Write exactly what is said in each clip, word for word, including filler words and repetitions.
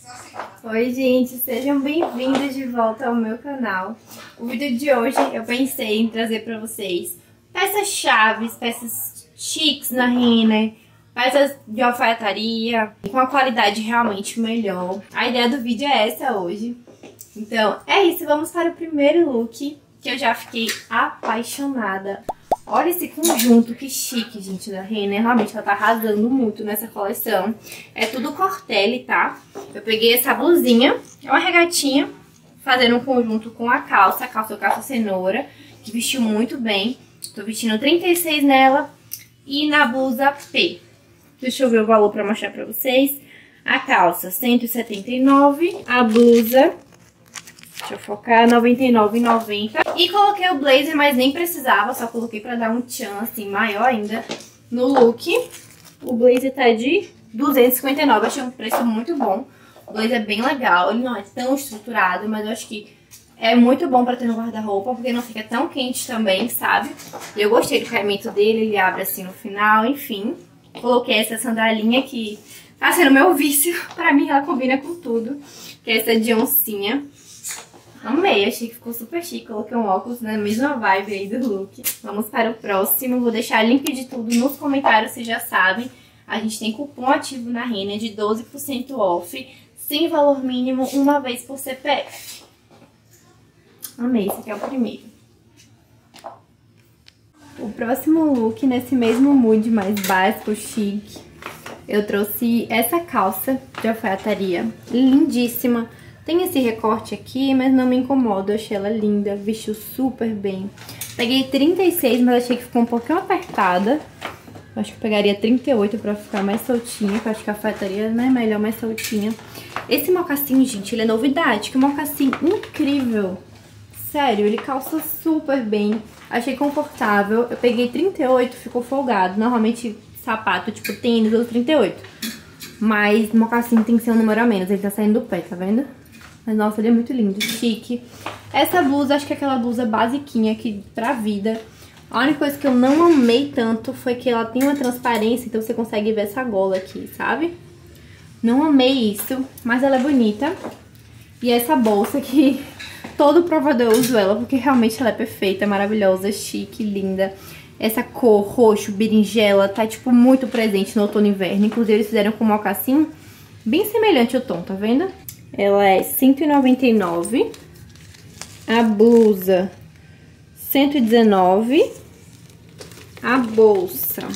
Oi gente, sejam bem-vindos de volta ao meu canal. O vídeo de hoje eu pensei em trazer pra vocês peças chaves, peças chiques na Renner, peças de alfaiataria com a qualidade realmente melhor. A ideia do vídeo é essa hoje. Então é isso, vamos para o primeiro look que eu já fiquei apaixonada. Olha esse conjunto, que chique, gente, da Renner. Realmente ela tá arrasando muito nessa coleção. É tudo Cortelli, tá? Eu peguei essa blusinha, é uma regatinha, fazendo um conjunto com a calça. A calça é calça cenoura, que vestiu muito bem. Tô vestindo trinta e seis nela e na blusa P. Deixa eu ver o valor pra mostrar pra vocês. A calça, cento e setenta e nove reais. A blusa... Deixa eu focar, noventa e nove reais e noventa centavos. E coloquei o blazer, mas nem precisava, só coloquei pra dar um tchan, assim, maior ainda no look. O blazer tá de duzentos e cinquenta e nove reais, achei um preço muito bom. O blazer é bem legal, ele não é tão estruturado, mas eu acho que é muito bom pra ter no guarda-roupa, porque não fica tão quente também, sabe? E eu gostei do caimento dele, ele abre assim no final, enfim. Coloquei essa sandalinha que tá sendo meu vício, pra mim ela combina com tudo, que é essa de oncinha. Amei, achei que ficou super chique. Coloquei um óculos na mesma vibe aí do look. Vamos para o próximo. Vou deixar link de tudo nos comentários, vocês já sabem. A gente tem cupom ativo na Renner de doze por cento off, sem valor mínimo, uma vez por C P F. Amei, esse aqui é o primeiro. O próximo look, nesse mesmo mood mais básico, chique, eu trouxe essa calça de alfaiataria, lindíssima. Tem esse recorte aqui, mas não me incomoda, eu achei ela linda, vestiu super bem. Peguei trinta e seis, mas achei que ficou um pouquinho apertada. Acho que eu pegaria trinta e oito pra ficar mais soltinha, porque eu acho que a alfaiataria é melhor mais soltinha. Esse mocassim, gente, ele é novidade, que mocassim incrível. Sério, ele calça super bem, achei confortável. Eu peguei trinta e oito, ficou folgado. Normalmente sapato tipo tênis ou trinta e oito. Mas mocassim tem que ser um número a menos, ele tá saindo do pé, tá vendo? Mas, nossa, ele é muito lindo, chique. Essa blusa, acho que é aquela blusa basiquinha aqui pra vida. A única coisa que eu não amei tanto foi que ela tem uma transparência, então você consegue ver essa gola aqui, sabe? Não amei isso, mas ela é bonita. E essa bolsa que todo provador eu uso ela, porque realmente ela é perfeita, maravilhosa, chique, linda. Essa cor roxo, berinjela, tá, tipo, muito presente no outono e inverno. Inclusive, eles fizeram com mocassim bem semelhante ao tom, tá vendo? Ela é cento e noventa e nove reais. A blusa, cento e dezenove reais. A bolsa,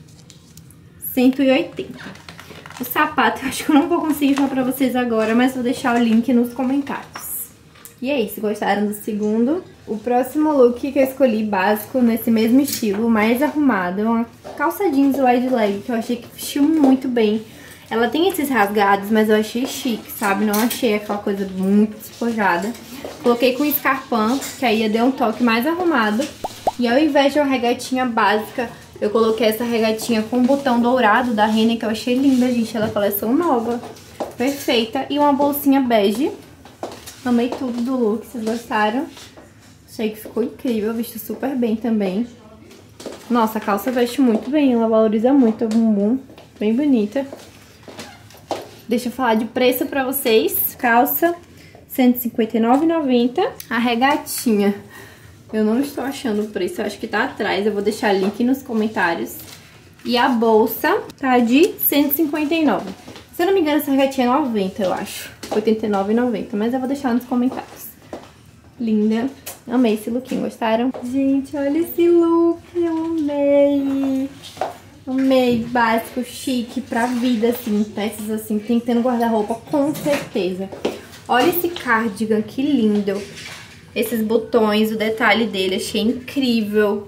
cento e oitenta reais. O sapato, eu acho que eu não vou conseguir falar pra vocês agora, mas vou deixar o link nos comentários. E é isso, gostaram do segundo? O próximo look que eu escolhi, básico, nesse mesmo estilo, mais arrumado, é uma calça jeans wide leg, que eu achei que vestiu muito bem. Ela tem esses rasgados, mas eu achei chique, sabe? Não achei aquela coisa muito despojada. Coloquei com escarpão, que aí ia dar um toque mais arrumado. E ao invés de uma regatinha básica, eu coloquei essa regatinha com botão dourado da Renner, que eu achei linda, gente. Ela é coleção nova, perfeita. E uma bolsinha bege. Amei tudo do look, vocês gostaram? Achei que ficou incrível, vestiu super bem também. Nossa, a calça veste muito bem, ela valoriza muito o bumbum, bem bonita. Deixa eu falar de preço pra vocês. Calça, cento e cinquenta e nove reais e noventa centavos. A regatinha, eu não estou achando o preço, eu acho que tá atrás, eu vou deixar link nos comentários. E a bolsa tá de cento e cinquenta e nove reais. Se eu não me engano, essa regatinha é noventa, eu acho. oitenta e nove reais e noventa centavos, mas eu vou deixar nos comentários. Linda. Amei esse lookinho, gostaram? Gente, olha esse look, eu amei. Amei, básico, chique, pra vida, assim, peças assim, tem que ter no guarda-roupa, com certeza. Olha esse cardigan, que lindo. Esses botões, o detalhe dele, achei incrível.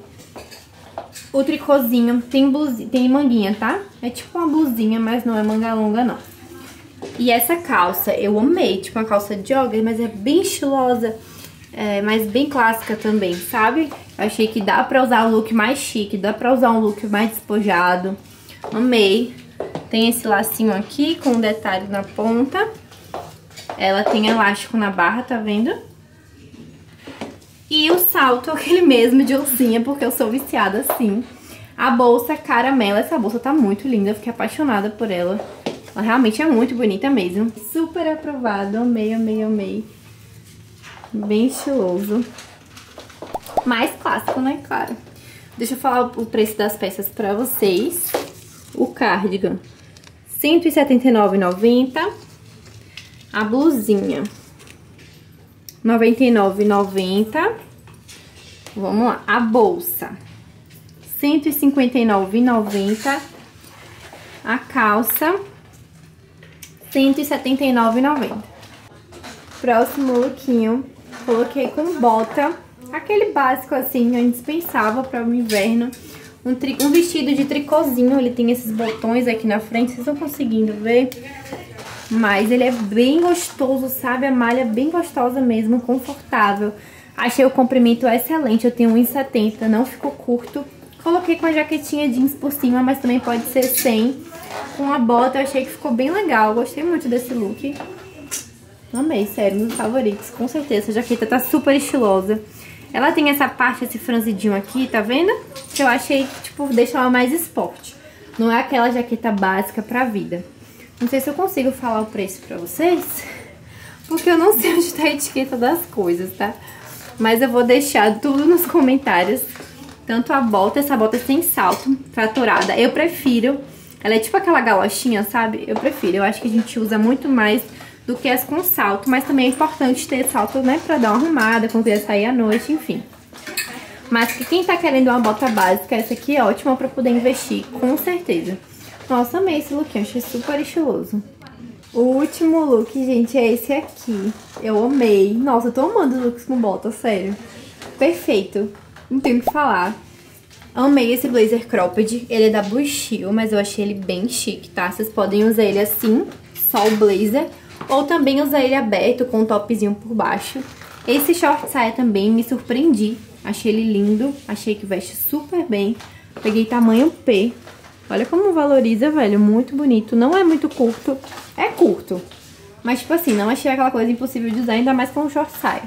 O tricôzinho, tem, blusinha, tem manguinha, tá? É tipo uma blusinha, mas não é manga longa, não. E essa calça, eu amei, tipo uma calça jogger, mas é bem estilosa. É, mas bem clássica também, sabe? Achei que dá pra usar um look mais chique, dá pra usar um look mais despojado. Amei. Tem esse lacinho aqui com um detalhe na ponta. Ela tem elástico na barra, tá vendo? E o salto, aquele mesmo de oncinha, porque eu sou viciada assim. A bolsa caramela, essa bolsa tá muito linda, eu fiquei apaixonada por ela. Ela realmente é muito bonita mesmo. Super aprovado, amei, amei, amei. Bem estiloso. Mais clássico, né? Claro. Deixa eu falar o preço das peças pra vocês. O cardigan, cento e setenta e nove reais e noventa centavos. A blusinha, noventa e nove reais e noventa centavos. Vamos lá. A bolsa, cento e cinquenta e nove reais e noventa centavos. A calça, cento e setenta e nove reais e noventa centavos. Próximo lookinho, coloquei com bota. Aquele básico assim, indispensável para o inverno. Um, tri... um vestido de tricôzinho, ele tem esses botões aqui na frente, vocês estão conseguindo ver? Mas ele é bem gostoso, sabe? A malha é bem gostosa mesmo, confortável. Achei o comprimento excelente, eu tenho um metro e setenta, não ficou curto. Coloquei com a jaquetinha jeans por cima, mas também pode ser sem. Com a bota eu achei que ficou bem legal, gostei muito desse look. Amei, sério, um dos favoritos, com certeza. A jaqueta tá super estilosa. Ela tem essa parte, esse franzidinho aqui, tá vendo? Que eu achei que, tipo, deixa ela mais esporte. Não é aquela jaqueta básica pra vida. Não sei se eu consigo falar o preço pra vocês, porque eu não sei onde tá a etiqueta das coisas, tá? Mas eu vou deixar tudo nos comentários. Tanto a bota, essa bota é sem salto, tratorada. Eu prefiro. Ela é tipo aquela galochinha, sabe? Eu prefiro. Eu acho que a gente usa muito mais do que as com salto, mas também é importante ter salto, né, pra dar uma arrumada, quando quiser sair à noite, enfim. Mas que quem tá querendo uma bota básica, essa aqui é ótima pra poder investir, com certeza. Nossa, amei esse look, achei super estiloso. O último look, gente, é esse aqui. Eu amei. Nossa, eu tô amando looks com bota, sério. Perfeito. Não tenho o que falar. Amei esse blazer cropped. Ele é da Blue Steel, mas eu achei ele bem chique, tá? Vocês podem usar ele assim, só o blazer. Ou também usar ele aberto com um topzinho por baixo. Esse short saia também me surpreendi. Achei ele lindo. Achei que veste super bem. Peguei tamanho P. Olha como valoriza, velho. Muito bonito. Não é muito curto. É curto. Mas, tipo assim, não achei aquela coisa impossível de usar, ainda mais com um short saia.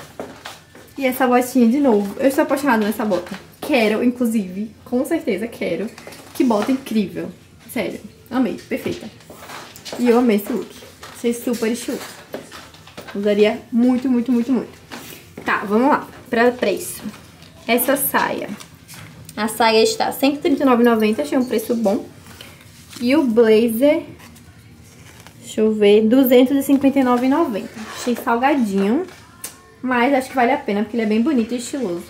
E essa botinha de novo. Eu estou apaixonada nessa bota. Quero, inclusive. Com certeza quero. Que bota incrível. Sério. Amei. Perfeita. E eu amei esse look. Achei super estiloso. Usaria muito, muito, muito, muito. Tá, vamos lá. Pra preço. Essa saia. A saia está cento e trinta e nove reais e noventa centavos. Achei um preço bom. E o blazer... Deixa eu ver. duzentos e cinquenta e nove reais e noventa centavos. Achei salgadinho. Mas acho que vale a pena, porque ele é bem bonito e estiloso.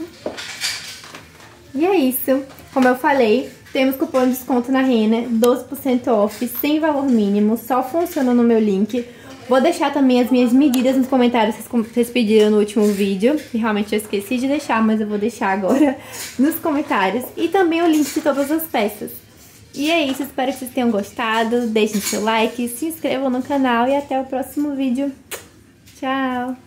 E é isso. Como eu falei... Temos cupom de desconto na Renner, doze por cento off, sem valor mínimo, só funciona no meu link. Vou deixar também as minhas medidas nos comentários, vocês pediram no último vídeo, que realmente eu esqueci de deixar, mas eu vou deixar agora nos comentários. E também o link de todas as peças. E é isso, espero que vocês tenham gostado, deixem seu like, se inscrevam no canal e até o próximo vídeo. Tchau!